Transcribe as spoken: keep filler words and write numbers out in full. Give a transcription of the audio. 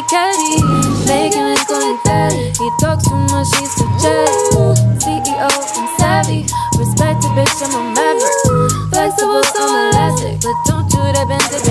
mi caddy. Making me conectar. He talks too much, he's too chatty. C E O, I'm savvy. Respect the bitch, I'm a maverick. Flexible, I'm elastic, but don't do that bend